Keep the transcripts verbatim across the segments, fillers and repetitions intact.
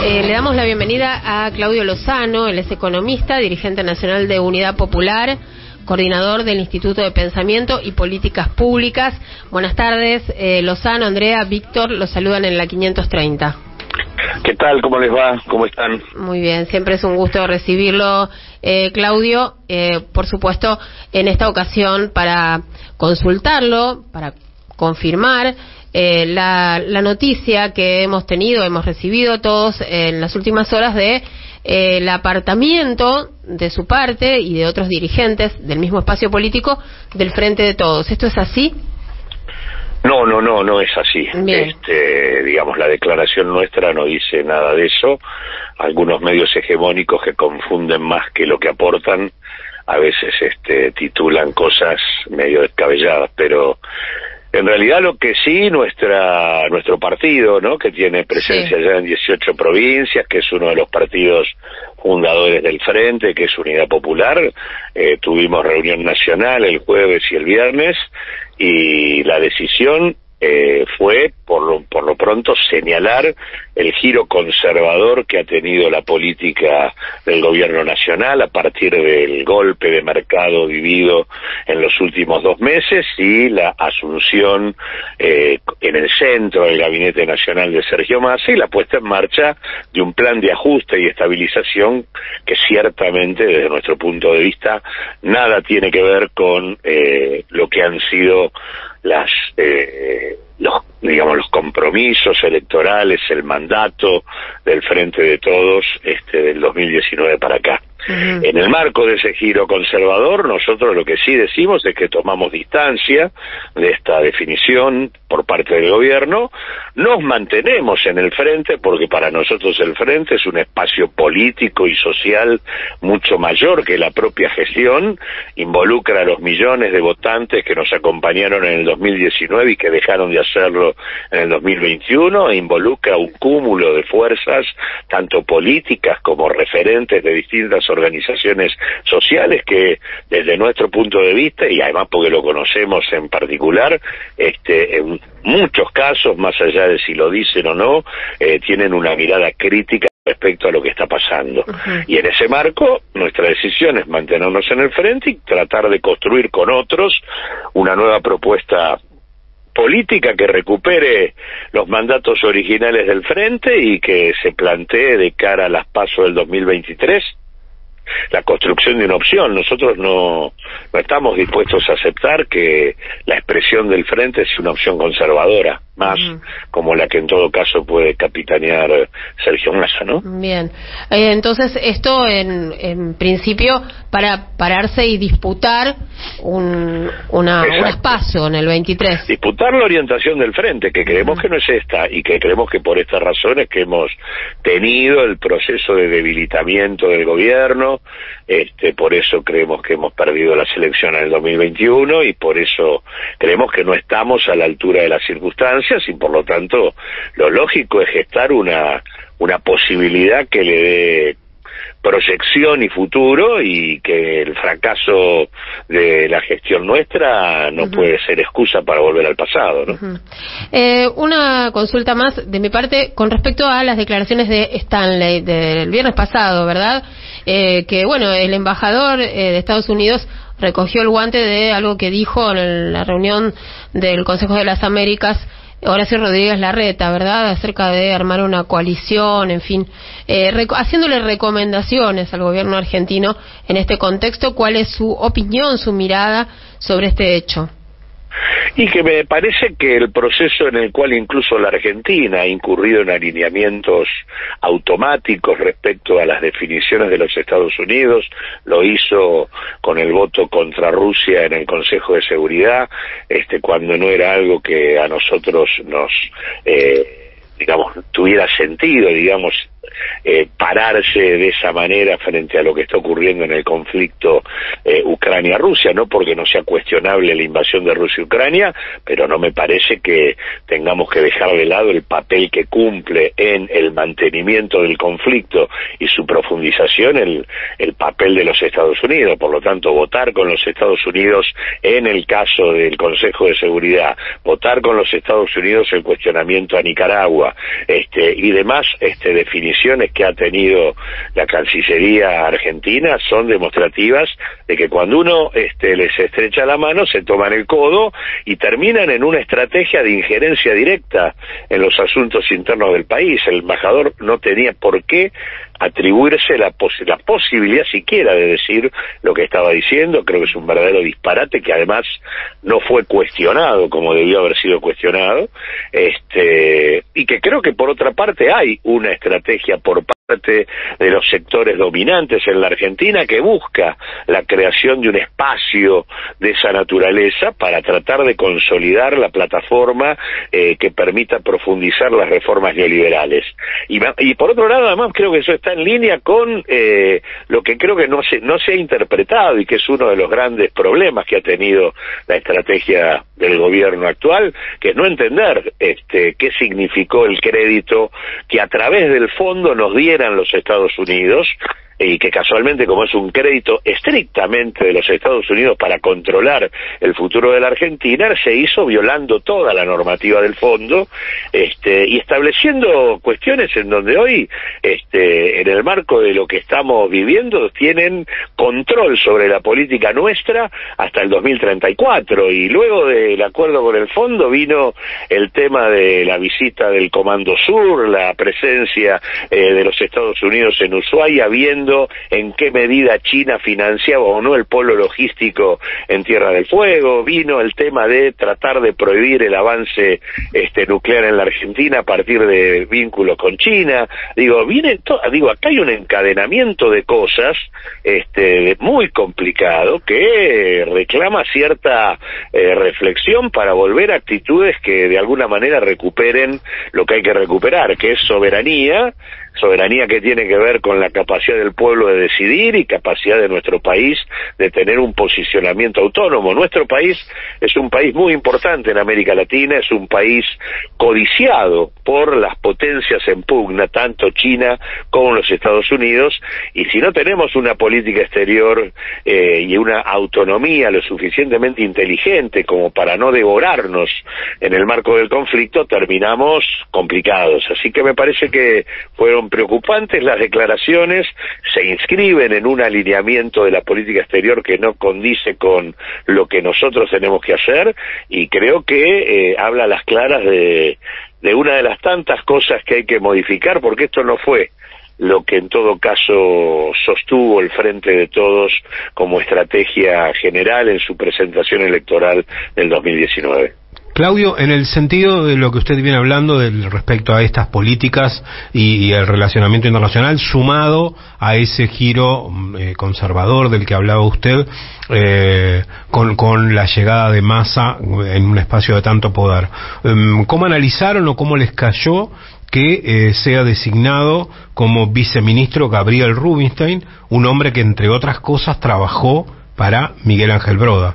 Eh, le damos la bienvenida a Claudio Lozano. Él es economista, dirigente nacional de Unidad Popular, coordinador del Instituto de Pensamiento y Políticas Públicas. Buenas tardes, eh, Lozano, Andrea, Víctor, los saludan en la quinientos treinta. ¿Qué tal? ¿Cómo les va? ¿Cómo están? Muy bien, siempre es un gusto recibirlo, eh, Claudio. Eh, por supuesto, en esta ocasión para consultarlo, para confirmar eh, la, la noticia que hemos tenido, hemos recibido todos en las últimas horas de eh, el apartamiento de su parte y de otros dirigentes del mismo espacio político del Frente de Todos. ¿Esto es así? No, no, no, no es así. Bien. Este, digamos, la declaración nuestra no dice nada de eso. Algunos medios hegemónicos que confunden más que lo que aportan, a veces este, titulan cosas medio descabelladas, pero en realidad lo que sí, nuestra nuestro partido, ¿no?, que tiene presencia sí. ya en dieciocho provincias, que es uno de los partidos fundadores del Frente, que es Unidad Popular, eh, tuvimos reunión nacional el jueves y el viernes, y la decisión eh, fue, por lo, por lo pronto, señalar el giro conservador que ha tenido la política del gobierno nacional a partir del golpe de mercado vivido en los últimos dos meses y la asunción eh, en el centro del Gabinete Nacional de Sergio Massa y la puesta en marcha de un plan de ajuste y estabilización que ciertamente, desde nuestro punto de vista, nada tiene que ver con eh, lo que han sido las eh, los digamos los compromisos electorales, el mandato del Frente de Todos este del dos mil diecinueve para acá. Uh-huh. En el marco de ese giro conservador, nosotros lo que sí decimos es que tomamos distancia de esta definición por parte del gobierno, nos mantenemos en el Frente porque para nosotros el Frente es un espacio político y social mucho mayor que la propia gestión, involucra a los millones de votantes que nos acompañaron en el dos mil diecinueve y que dejaron de hacerlo en el dos mil veintiuno, e involucra un cúmulo de fuerzas, tanto políticas como referentes de distintas organizaciones sociales que desde nuestro punto de vista, y además porque lo conocemos en particular, este, en muchos casos, más allá de si lo dicen o no, eh, tienen una mirada crítica respecto a lo que está pasando. Uh-huh. Y en ese marco, nuestra decisión es mantenernos en el Frente y tratar de construir con otros una nueva propuesta política que recupere los mandatos originales del Frente y que se plantee de cara a las PASO del dos mil veintitrés la construcción de una opción. Nosotros no, no estamos dispuestos a aceptar que la expresión del Frente sea una opción conservadora, más uh-huh. como la que en todo caso puede capitanear Sergio Massa, ¿no? Bien, eh, entonces esto en, en principio para pararse y disputar un una, un PASO en el veintitrés. Disputar la orientación del Frente, que creemos uh-huh. que no es esta, y que creemos que por estas razones que hemos tenido el proceso de debilitamiento del gobierno, este por eso creemos que hemos perdido las elecciones en el dos mil veintiuno y por eso creemos que no estamos a la altura de las circunstancias y por lo tanto lo lógico es gestar una una posibilidad que le dé proyección y futuro y que el fracaso de la gestión nuestra no uh-huh. puede ser excusa para volver al pasado, ¿no? Uh-huh. Eh, una consulta más de mi parte con respecto a las declaraciones de Stanley del viernes pasado, ¿verdad? Eh, que bueno, el embajador eh, de Estados Unidos recogió el guante de algo que dijo en la reunión del Consejo de las Américas Horacio Rodríguez Larreta, ¿verdad?, acerca de armar una coalición, en fin, eh, rec- haciéndole recomendaciones al gobierno argentino en este contexto. ¿Cuál es su opinión, su mirada sobre este hecho? Y que me parece que el proceso en el cual incluso la Argentina ha incurrido en alineamientos automáticos respecto a las definiciones de los Estados Unidos, lo hizo con el voto contra Rusia en el Consejo de Seguridad, este cuando no era algo que a nosotros nos, eh, digamos, tuviera sentido, digamos, eh, pararse de esa manera frente a lo que está ocurriendo en el conflicto eh, Ucrania-Rusia, no porque no sea cuestionable la invasión de Rusia a Ucrania, pero no me parece que tengamos que dejar de lado el papel que cumple en el mantenimiento del conflicto y su profundización el, el papel de los Estados Unidos. Por lo tanto, votar con los Estados Unidos en el caso del Consejo de Seguridad, votar con los Estados Unidos el cuestionamiento a Nicaragua, antigua, este, y demás este, definiciones que ha tenido la Cancillería argentina son demostrativas de que cuando uno este, les estrecha la mano se toman el codo y terminan en una estrategia de injerencia directa en los asuntos internos del país. El embajador no tenía por qué atribuirse la, pos la posibilidad siquiera de decir lo que estaba diciendo. Creo que es un verdadero disparate que además no fue cuestionado como debió haber sido cuestionado, este, y que creo que por otra parte hay una estrategia por parte de los sectores dominantes en la Argentina que busca la creación de un espacio de esa naturaleza para tratar de consolidar la plataforma eh, que permita profundizar las reformas neoliberales. Y, y por otro lado, además, creo que eso está en línea con eh, lo que creo que no se, no se ha interpretado y que es uno de los grandes problemas que ha tenido la estrategia del gobierno actual, que es no entender este, qué significó el crédito que a través del fondo nos dieran los Estados Unidos, y que casualmente, como es un crédito estrictamente de los Estados Unidos para controlar el futuro de la Argentina, se hizo violando toda la normativa del fondo, este, y estableciendo cuestiones en donde hoy, este, en el marco de lo que estamos viviendo, tienen control sobre la política nuestra hasta el dos mil treinta y cuatro, y luego del acuerdo con el fondo vino el tema de la visita del Comando Sur, la presencia eh, de los Estados Unidos en Ushuaia, viendo en qué medida China financiaba o no el polo logístico en Tierra del Fuego, vino el tema de tratar de prohibir el avance este nuclear en la Argentina a partir de vínculos con China. Digo, viene to digo, acá hay un encadenamiento de cosas este muy complicado que reclama cierta eh, reflexión para volver a actitudes que de alguna manera recuperen lo que hay que recuperar, que es soberanía, soberanía que tiene que ver con la capacidad del pueblo de decidir y capacidad de nuestro país de tener un posicionamiento autónomo. Nuestro país es un país muy importante en América Latina, es un país codiciado por las potencias en pugna, tanto China como los Estados Unidos, y si no tenemos una política exterior eh, y una autonomía lo suficientemente inteligente como para no devorarnos en el marco del conflicto, terminamos complicados. Así que me parece que fueron preocupantes las declaraciones, se inscriben en un alineamiento de la política exterior que no condice con lo que nosotros tenemos que hacer, y creo que eh, habla a las claras de, de una de las tantas cosas que hay que modificar, porque esto no fue lo que en todo caso sostuvo el Frente de Todos como estrategia general en su presentación electoral del dos mil diecinueve. Claudio, en el sentido de lo que usted viene hablando del respecto a estas políticas y, y el relacionamiento internacional, sumado a ese giro eh, conservador del que hablaba usted, eh, con, con la llegada de Massa en un espacio de tanto poder, ¿cómo analizaron o cómo les cayó que eh, sea designado como viceministro Gabriel Rubinstein, un hombre que entre otras cosas trabajó para Miguel Ángel Broda?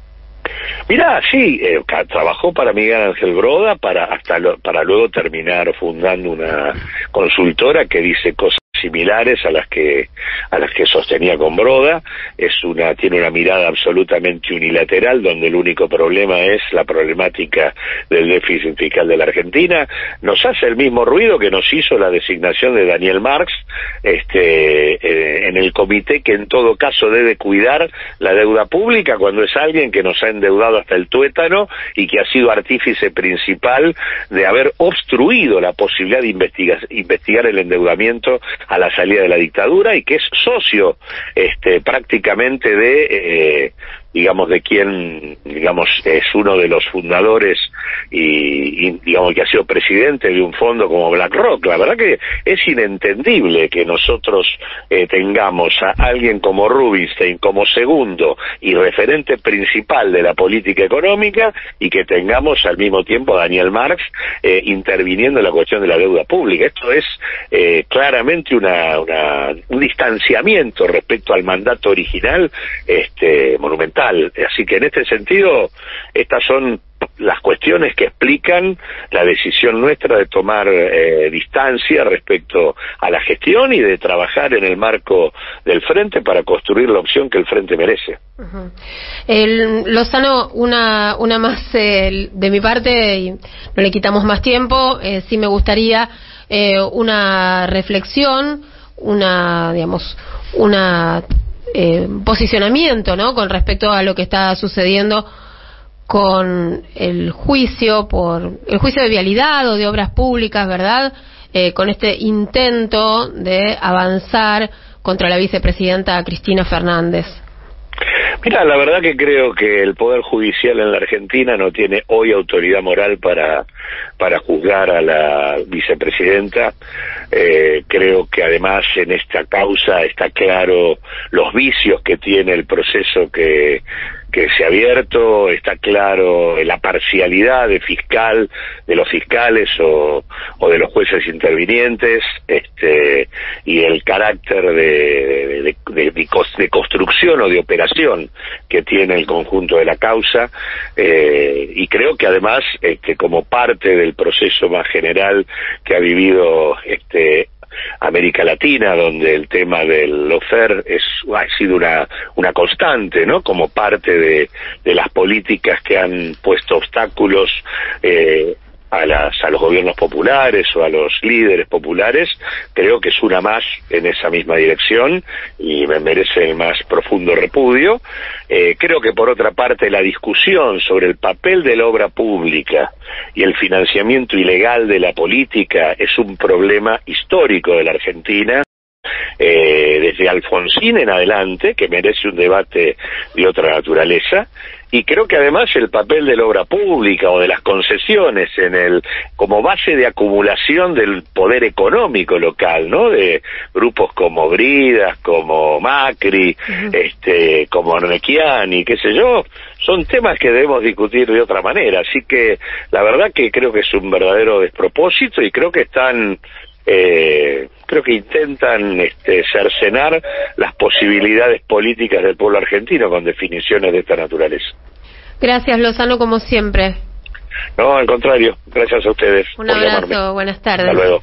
Mirá, sí, eh, trabajó para Miguel Ángel Broda para hasta lo, para luego terminar fundando una consultora que dice cosas similares a las que a las que sostenía con Broda. Es una tiene una mirada absolutamente unilateral, donde el único problema es la problemática del déficit fiscal de la Argentina. Nos hace el mismo ruido que nos hizo la designación de Daniel Marx este eh, en el comité que en todo caso debe cuidar la deuda pública, cuando es alguien que nos ha endeudado hasta el tuétano y que ha sido artífice principal de haber obstruido la posibilidad de investigar, investigar el endeudamiento a la salida de la dictadura, y que es socio este prácticamente de eh, digamos de quien digamos es uno de los fundadores y, y digamos que ha sido presidente de un fondo como BlackRock. La verdad que es inentendible que nosotros eh, tengamos a alguien como Rubinstein como segundo y referente principal de la política económica, y que tengamos al mismo tiempo a Daniel Marx eh, interviniendo en la cuestión de la deuda pública. Esto es eh, claramente una, una un distanciamiento respecto al mandato original este monumental. Así que en este sentido, estas son las cuestiones que explican la decisión nuestra de tomar eh, distancia respecto a la gestión y de trabajar en el marco del Frente para construir la opción que el Frente merece. Uh-huh. El, Lozano, una, una más eh, de mi parte, y no le quitamos más tiempo, eh, sí me gustaría eh, una reflexión, una, digamos, una eh, posicionamiento, ¿no?, con respecto a lo que está sucediendo con el juicio por el juicio de vialidad o de obras públicas, ¿verdad?, eh, con este intento de avanzar contra la vicepresidenta Cristina Fernández. Mira, la verdad que creo que el Poder Judicial en la Argentina no tiene hoy autoridad moral para para juzgar a la vicepresidenta. Eh, creo que además en esta causa está claro los vicios que tiene el proceso que que se ha abierto, está claro la parcialidad de fiscal, de los fiscales o, o de los jueces intervinientes, este, y el carácter de, de, de, de, de construcción o de operación que tiene el conjunto de la causa, eh, y creo que además, este, como parte del proceso más general que ha vivido este América Latina, donde el tema del lawfare es ha sido una una constante, ¿no?, como parte de, de las políticas que han puesto obstáculos eh, a las a los gobiernos populares o a los líderes populares. Creo que es una más en esa misma dirección y me merece el más profundo repudio. Eh, creo que por otra parte la discusión sobre el papel de la obra pública y el financiamiento ilegal de la política es un problema histórico de la Argentina, eh, desde Alfonsín en adelante, que merece un debate de otra naturaleza. Y creo que además el papel de la obra pública o de las concesiones en el como base de acumulación del poder económico local, ¿no?, de grupos como Bridas, como Macri, uh-huh. este, como Arnequiani, qué sé yo, son temas que debemos discutir de otra manera. Así que la verdad que creo que es un verdadero despropósito y creo que están Eh, creo que intentan este, cercenar las posibilidades políticas del pueblo argentino con definiciones de esta naturaleza. Gracias, Lozano, como siempre. No, al contrario, gracias a ustedes. Un abrazo, buenas tardes. Hasta luego.